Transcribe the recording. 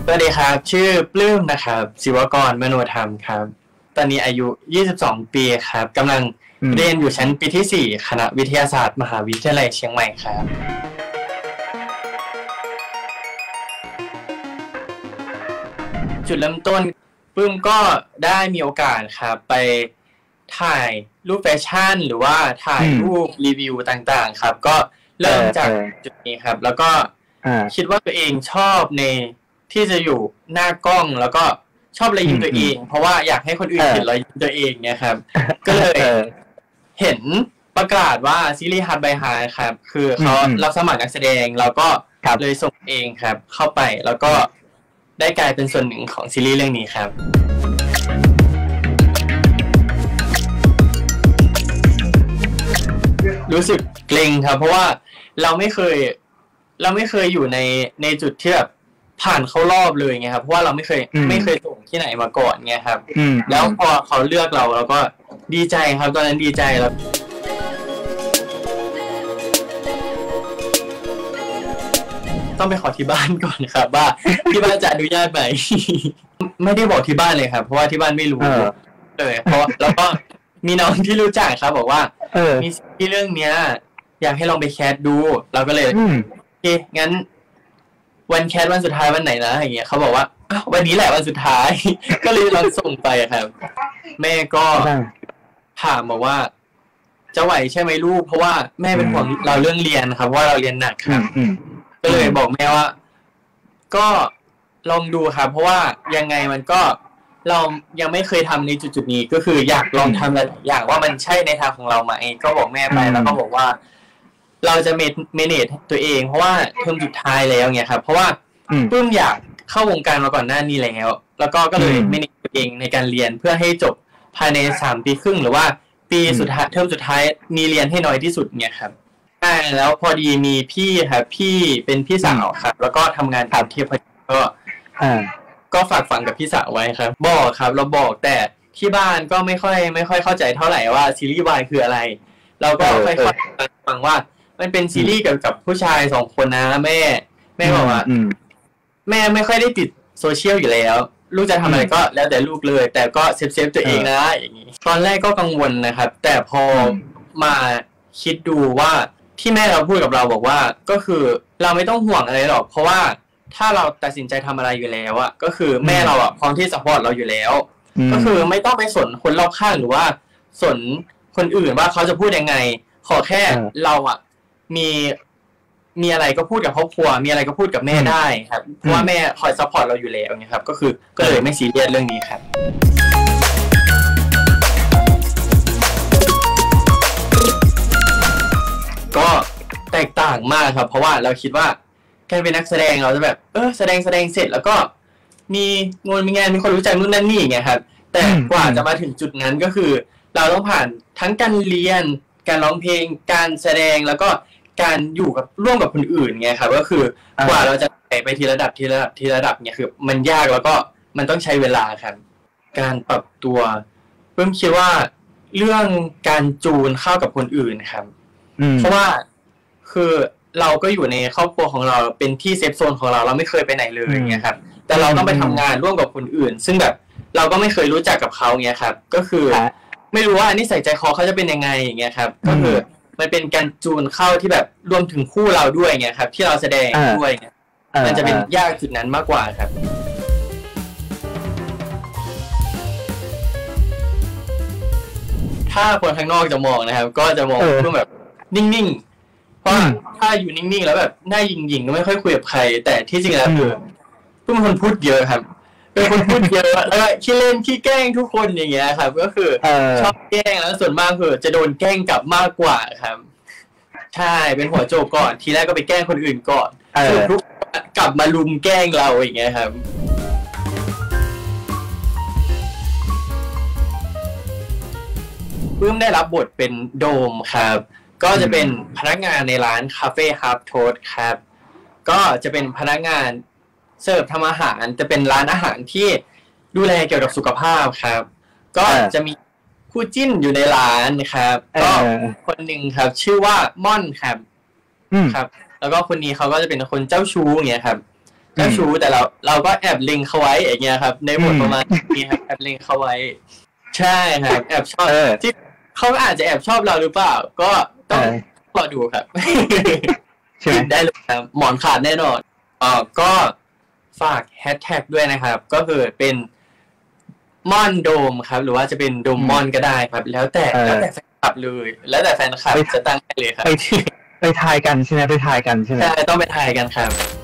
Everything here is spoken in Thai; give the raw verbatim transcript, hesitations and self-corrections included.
สวัสดีครับชื่อปลื้มนะครับศิวกรมโนธรรมครับตอนนี้อายุยี่สิบสองปีครับกำลังเรียนอยู่ชั้นปีที่สี่คณะวิทยาศาสตร์มหาวิทยาลัยเชียงใหม่ครับจุดเริ่มต้นปลื้มก็ได้มีโอกาสครับไปถ่ายรูปแฟชั่นหรือว่าถ่ายรูปรีวิวต่างๆครับก็เริ่มจากจุดนี้ครับแล้วก็คิดว่าตัวเองชอบในที่จะอยู่หน้ากล้องแล้วก็ชอบรอยยิ้มตัวเองเพราะว่าอยากให้คนอื่นเห็นรอยยิ้มตัวเองเนี่ยครับก็เลยเห็นประกาศว่าซีรีส์ Heart by Heart ครับคือเขารับสมัครนักแสดงเราก็เลยส่งเองครับเข้าไปแล้วก็ได้กลายเป็นส่วนหนึ่งของซีรีส์เรื่องนี้ครับรู้สึกเกรงครับเพราะว่าเราไม่เคยเราไม่เคยอยู่ในในจุดที่แบบผ่านเข้ารอบเลยไงครับเพราะว่าเราไม่เคยไม่เคยส่งที่ไหนมาก่อนไงครับแล้วพอเขาเลือกเราเราก็ดีใจครับตอนนั้นดีใจแล้วต้องไปขอที่บ้านก่อนครับว่าที่บ้านจะอนุญาตไหมไม่ได้บอกที่บ้านเลยครับเพราะว่าที่บ้านไม่รู้เลยเพราะแล้วก็มีน้องที่รู้จักครับบอกว่ามีที่เรื่องเนี้ยอยากให้ลองไปแคสดูเราก็เลยโอเคงั้นวันแคสวันสุดท้ายวันไหนนะอย่างเงี้ยเขาบอกว่าวันนี้แหละวันสุดท้ายก็เลยลองส่งไปครับแม่ก็ถามบอกว่าจะไหวใช่ไหมลูกเพราะว่าแม่เป็นห่วงเราเรื่องเรียนครับว่าเราเรียนหนักครับก็เลยบอกแม่ว่าก็ลองดูครับเพราะว่ายังไงมันก็เรายังไม่เคยทำในจุดๆนี้ก็คืออยากลองทำอะไรอย่างว่ามันใช่ในทางของเราไหมก็บอกแม่ไปแล้วก็บอกว่าเราจะเมเมเนจตัวเองเพราะว่าเทอมสุดท้ายแล้วเนี่ยครับเพราะว่าปลื้มอยากเข้าวงการมาก่อนหน้านี้แล้วแล้วก็ก็เลยเมเนจตัวเองในการเรียนเพื่อให้จบภายในสามปีครึ่งหรือว่าปีสุดท้ายเทอมสุดท้ายมีเรียนให้น้อยที่สุดเนี่ยครับใช่แล้วพอดีมีพี่ครับพี่เป็นพี่สาวครับแล้วก็ทำงานตามที่พอดีก็ก็ฝากฝังกับพี่สาวไว้ครับบอกครับเราบอกแต่ที่บ้านก็ไม่ค่อยไม่ค่อยเข้าใจเท่าไหร่ว่าซีรีส์วายคืออะไรเราก็ค่อยๆฟังว่ามันเป็นซีรีส์เกี่ยวกับผู้ชายสองคนนะแม่แม่บอกว่าแม่ไม่ค่อยได้ติดโซเชียลอยู่แล้วลูกจะทำอะไรก็แล้วแต่ลูกเลยแต่ก็เซฟเซฟตัวเองนะอย่างนี้ตอนแรกก็กังวลนะครับแต่พอมาคิดดูว่าที่แม่เราพูดกับเราบอกว่าก็คือเราไม่ต้องห่วงอะไรหรอกเพราะว่าถ้าเราตัดสินใจทำอะไรอยู่แล้วอะก็คือแม่เราอะพร้อมที่จะซัพพอร์ตเราอยู่แล้วก็คือไม่ต้องไปสนคนรอบข้างหรือว่าสนคนอื่นว่าเขาจะพูดยังไงขอแค่เราอะมีมีอะไรก็พูดกับครอบครัวมีอะไรก็พูดกับแม่ได้ครับเพราะว่าแม่คอยซัพพอร์ตเราอยู่แล้วเนี่ยครับก็คือก็เลยไม่ซีเรียสเรื่องนี้ครับก็แตกต่างมากครับเพราะว่าเราคิดว่าการเป็นนักแสดงเราจะแบบเออแสดงแสดงเสร็จแล้วก็มีงานมีงานมีคนรู้จักนู่นนั่นนี่ไงครับแต่กว่าจะมาถึงจุดนั้นก็คือเราต้องผ่านทั้งการเรียนการร้องเพลงการแสดงแล้วก็การอยู่กับร่วมกับคนอื่นไงครับก็คือกว่าเราจะไปทีระดับทีระดับทีระดับเนี่ยคือมันยากแล้วก็มันต้องใช้เวลาครับการปรับตัวเพิ่มคิดว่าเรื่องการจูนเข้ากับคนอื่นครับเพราะว่าคือเราก็อยู่ในครอบครัวของเราเป็นที่เซฟโซนของเราเราไม่เคยไปไหนเลยเงี้ยครับแต่เราต้องไปทำงานร่วมกับคนอื่นซึ่งแบบเราก็ไม่เคยรู้จักกับเขาเงี้ยครับก็คือไม่รู้ว่านิสัยใจคอเขาจะเป็นยังไงอย่างเงี้ยครับก็คือมันเป็นการจูนเข้าที่แบบรวมถึงคู่เราด้วยเงี้ยครับที่เราแสดงด้วยเงี้ยมันจะเป็นยากจุดนั้นมากกว่าครับถ้าคนข้างนอกจะมองนะครับก็จะมองเรื่องแบบนิ่งๆเพราะถ้าอยู่นิ่งๆแล้วแบบหน้าหยิ่งๆก็ไม่ค่อยคุยกับใครแต่ที่จริงแล้วคือเป็นคนพูดเยอะครับเป็นคนพูดเยอะแล้วก็ขี้เล่นขี้แกล้งทุกคนอย่างเงี้ยครับก็คือชอบแกล้งแล้วส่วนมากคือจะโดนแกล้งกลับมากกว่าครับใช่เป็นหัวโจกก่อนทีแรกก็ไปแกล้งคนอื่นก่อนส่วนทุกกลับมาลุมแกล้งเราอย่างเงี้ยครับเพิ่มได้รับบทเป็นโดมครับก็จะเป็นพนักงานในร้านคาเฟ่ฮาร์ฟโทสครับก็จะเป็นพนักงานเสิร์ฟทำอาหารจะเป็นร้านอาหารที่ดูแลเกี่ยวกับสุขภาพครับก็จะมีคู่จิ้นอยู่ในร้านนะครับก็คนหนึ่งครับชื่อว่าม่อนครับครับแล้วก็คนนี้เขาก็จะเป็นคนเจ้าชู้อย่างเงี้ยครับเจ้าชู้แต่เราเราก็แอบลิงเขาไว้อย่างเงี้ยครับในบทประมาณนี้ครับแอบลิงเขาไว้ใช่ครับแอบชอบที่เขาอาจจะแอบชอบเราหรือเปล่าก็ต้องรอดูครับใช่ได้เลยครับหมอนขาดแน่นอนอ่าก็ฝากแฮชแท็กด้วยนะครับก็คือเป็นม่อนโดมครับหรือว่าจะเป็นโดมม่อนก็ได้ครับแล้วแต่แล้วแต่แฟนคลับเลยแล้วแต่แฟนคลับจะตั้งให้เลยครับไปไปทายกันใช่ไหมไปทายกันใช่ไหมใช่ต้องไปทายกันครับ